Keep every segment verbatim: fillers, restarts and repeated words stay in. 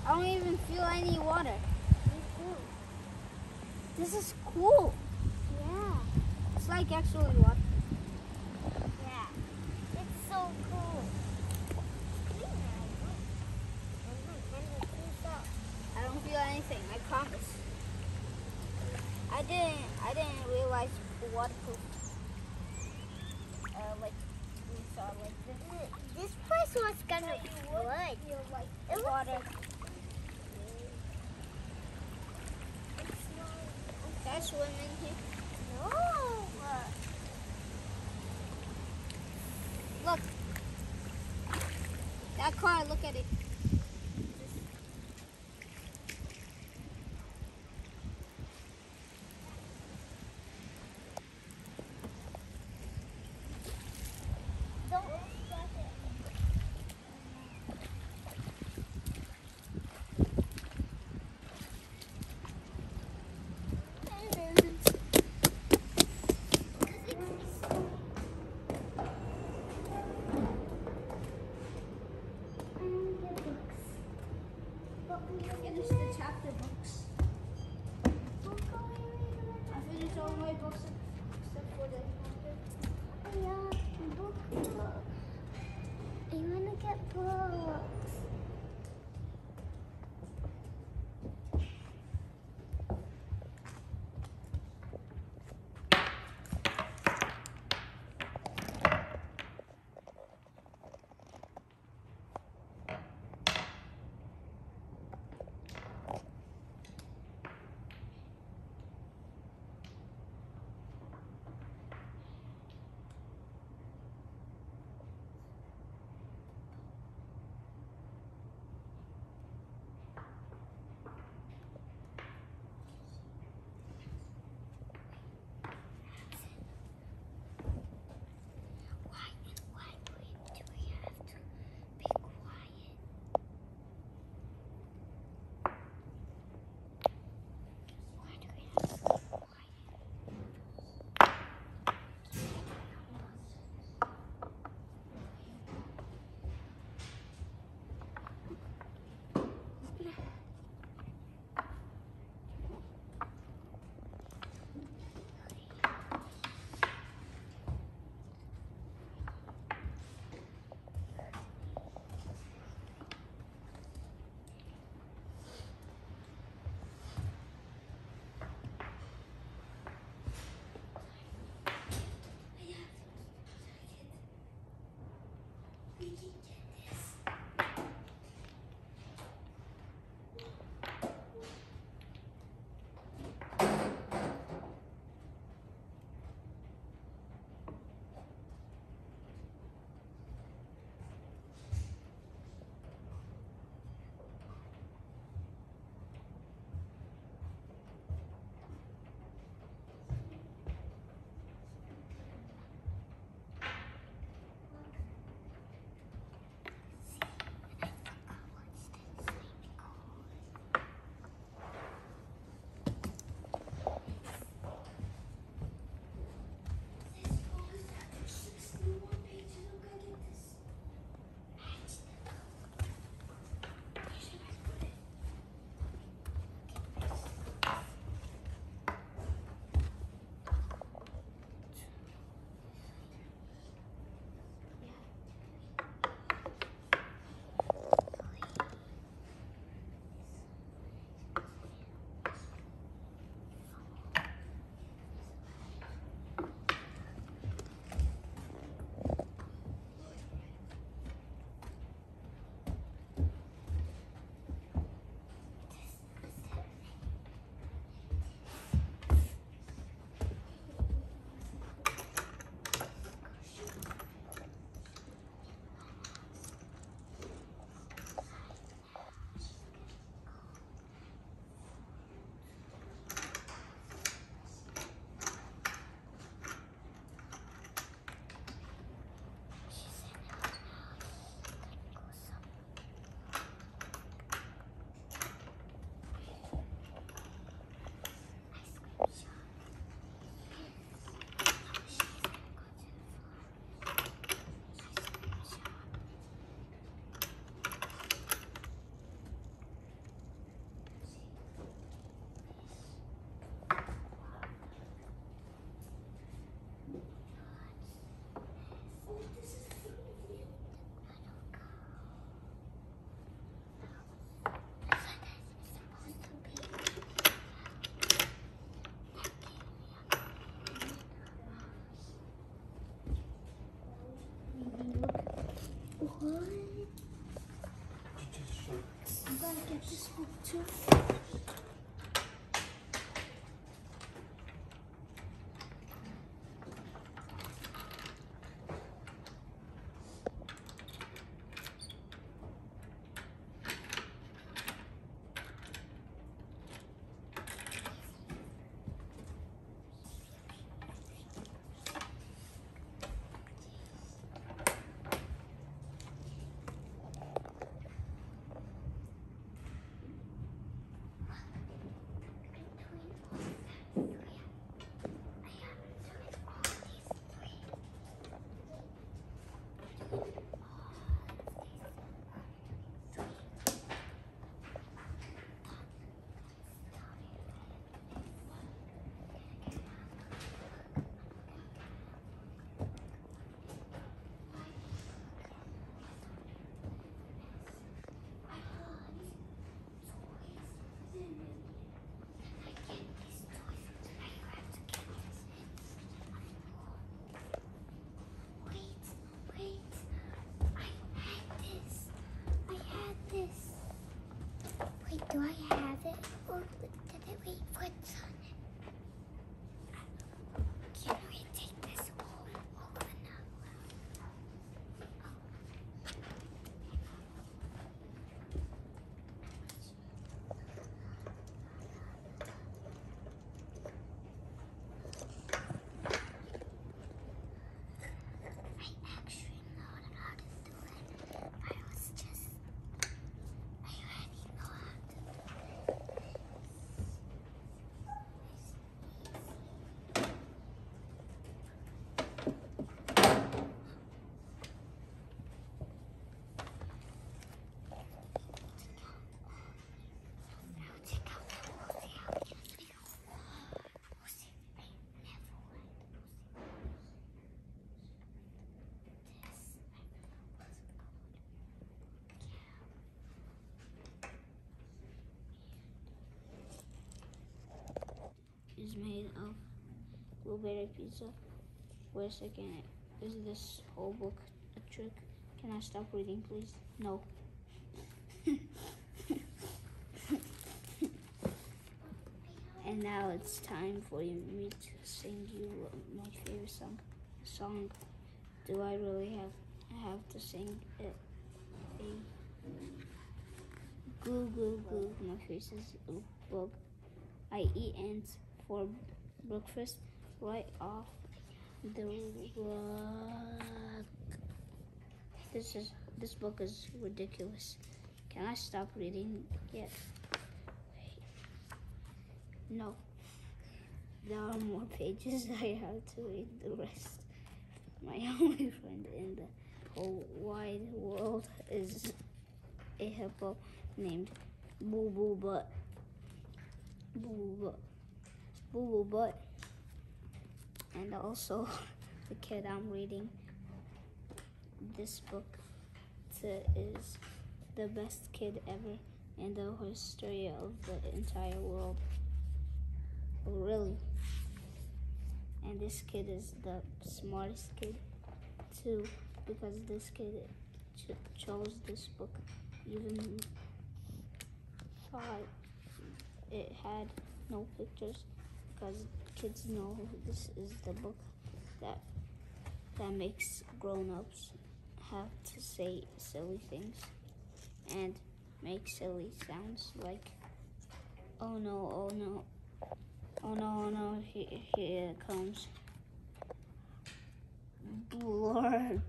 I don't even feel any water. Me too. This is cool. Yeah. It's like actually water. Yeah. It's so cool. I don't feel anything, I promise. I didn't I didn't realize waterproof. Uh like we saw like this. This place was gonna be good. You like It looks water. like- Can I swim in here? No. Look. That car, look at it. Don't splash it. Finish the chapter books. I finished all my books except for the chapter. Yeah, book, book. I wanna get books. like this book too. Do I have it? Or did I wait for it on it? Can we take this home? Open up. I actually know how to do it. I was just, I already know how to do it. Is made of blueberry pizza. Wait a second, is this whole book a trick? Can I stop reading, please? No. And now it's time for me to sing you my favorite song. Song. Do I really have have to sing it? A goo goo goo. My face is a bug. I eat ants for breakfast right off the rug. This is this book is ridiculous. Can I stop reading yet? No. There are more pages. I have to read the rest. My only friend in the whole wide world is a hippo named Boo Boo Butt. Boo Boo Butt. Boo Boo Butt. And also the kid I'm reading this book to is the best kid ever in the history of the entire world. Oh, really? And this kid is the smartest kid too, because this kid ch chose this book even thought it had no pictures, because kids know this is the book that that makes grown-ups have to say silly things and make silly sounds like, oh no, oh no, oh no, oh no, here, here it comes. Lord.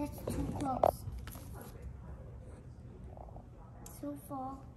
That's too close. So far.